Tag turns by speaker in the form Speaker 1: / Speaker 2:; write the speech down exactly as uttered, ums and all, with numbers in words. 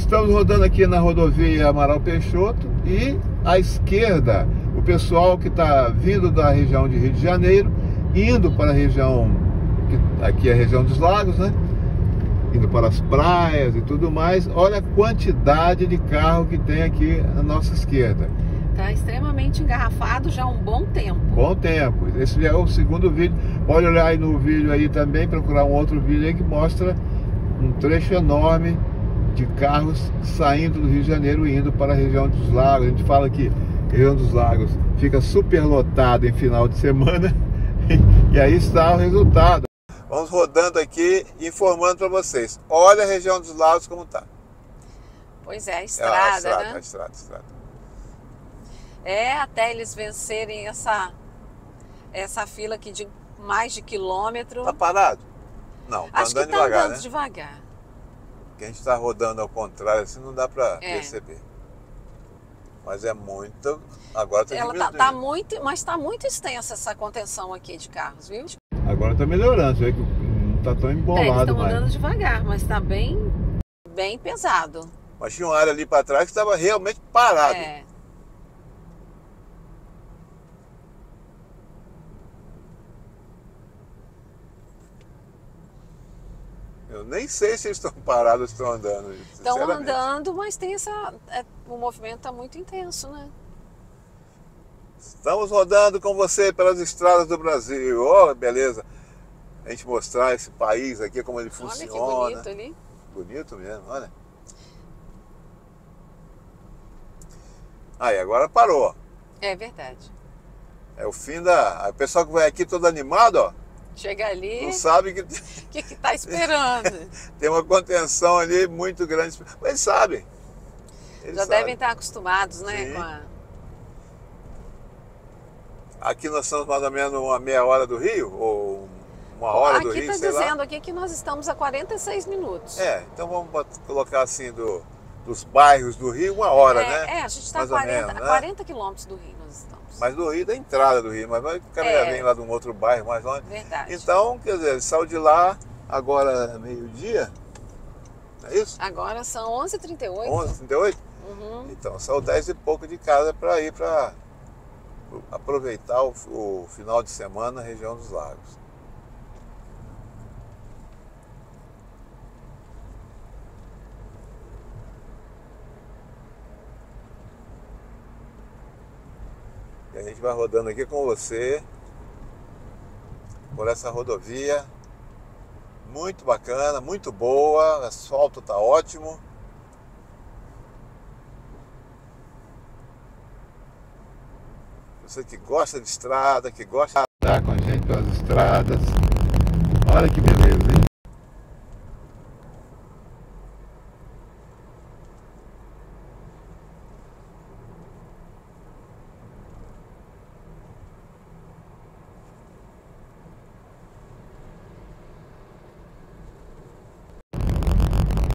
Speaker 1: Estamos rodando aqui na rodovia Amaral Peixoto e à esquerda o pessoal que está vindo da região de Rio de Janeiro, indo para a região, que aqui é a região dos lagos, né? Indo para as praias e tudo mais. Olha a quantidade de carro que tem aqui à nossa esquerda.
Speaker 2: Está extremamente engarrafado já há um bom tempo.
Speaker 1: Bom tempo. Esse já é o segundo vídeo. Pode olhar aí no vídeo aí também, procurar um outro vídeo aí que mostra um trecho enorme de carros saindo do Rio de Janeiro e indo para a região dos lagos. A gente fala que a região dos lagos fica super lotada em final de semana e aí está o resultado. Vamos rodando aqui informando para vocês. Olha a região dos lagos como está.
Speaker 2: Pois é, a estrada,
Speaker 1: é, a estrada,
Speaker 2: né?
Speaker 1: A estrada, a estrada.
Speaker 2: É, até eles vencerem essa, essa fila aqui de mais de quilômetro.
Speaker 1: Tá parado? Não, tá
Speaker 2: Acho
Speaker 1: andando
Speaker 2: que tá
Speaker 1: devagar,
Speaker 2: andando
Speaker 1: né?
Speaker 2: devagar.
Speaker 1: Que a gente está rodando ao contrário, assim não dá para
Speaker 2: É.
Speaker 1: perceber. Mas é muito. Agora está
Speaker 2: Ela
Speaker 1: diminuindo.
Speaker 2: tá, tá muito, mas está muito extensa essa contenção aqui de carros, viu?
Speaker 1: Agora está melhorando, você vê que não está tão
Speaker 2: É, eles
Speaker 1: embolado
Speaker 2: estão
Speaker 1: mais.
Speaker 2: andando devagar, mas está bem, bem pesado.
Speaker 1: Mas tinha uma área ali para trás que estava realmente parado.
Speaker 2: É.
Speaker 1: Eu nem sei se eles estão parados ou estão andando.
Speaker 2: Estão
Speaker 1: sinceramente.
Speaker 2: andando, mas tem essa. É, o movimento está muito intenso, né?
Speaker 1: Estamos rodando com você pelas estradas do Brasil. Oh, beleza. A gente mostrar esse país aqui, como ele funciona.
Speaker 2: Olha que bonito ali.
Speaker 1: Bonito mesmo, olha. Aí, agora parou.
Speaker 2: É verdade.
Speaker 1: É o fim da... O pessoal que vai aqui todo animado, ó.
Speaker 2: Chega ali,
Speaker 1: Não
Speaker 2: o
Speaker 1: sabe que
Speaker 2: que que tá esperando?
Speaker 1: tem uma contenção ali muito grande. Mas eles sabem. Eles
Speaker 2: Já
Speaker 1: sabem.
Speaker 2: devem estar acostumados, né?
Speaker 1: Sim.
Speaker 2: Com a...
Speaker 1: Aqui nós estamos mais ou menos uma meia hora do Rio, ou uma hora do
Speaker 2: Aqui
Speaker 1: Rio,
Speaker 2: está
Speaker 1: sei
Speaker 2: dizendo
Speaker 1: lá.
Speaker 2: aqui que nós estamos a quarenta e seis minutos.
Speaker 1: É, então vamos bot- colocar assim do, dos bairros do Rio, uma hora,
Speaker 2: é,
Speaker 1: né?
Speaker 2: é, a gente está a
Speaker 1: Mais ou
Speaker 2: quarenta,
Speaker 1: menos, né?
Speaker 2: quarenta quilômetros do Rio nós estamos.
Speaker 1: Mas do Rio, da entrada do Rio, mas vai- o cara já
Speaker 2: É.
Speaker 1: vem lá de um outro bairro mais longe.
Speaker 2: Verdade.
Speaker 1: Então, quer dizer, ele saiu de lá agora meio-dia, é isso?
Speaker 2: Agora são onze e trinta e oito.
Speaker 1: onze e trinta e oito?
Speaker 2: Uhum.
Speaker 1: Então, saiu dez e pouco de casa para ir para aproveitar o, o final de semana na região dos lagos. E a gente vai rodando aqui com você por essa rodovia muito bacana, muito boa, o asfalto tá ótimo. Você que gosta de estrada, que gosta de andar com a gente pelas estradas, olha que beleza, hein?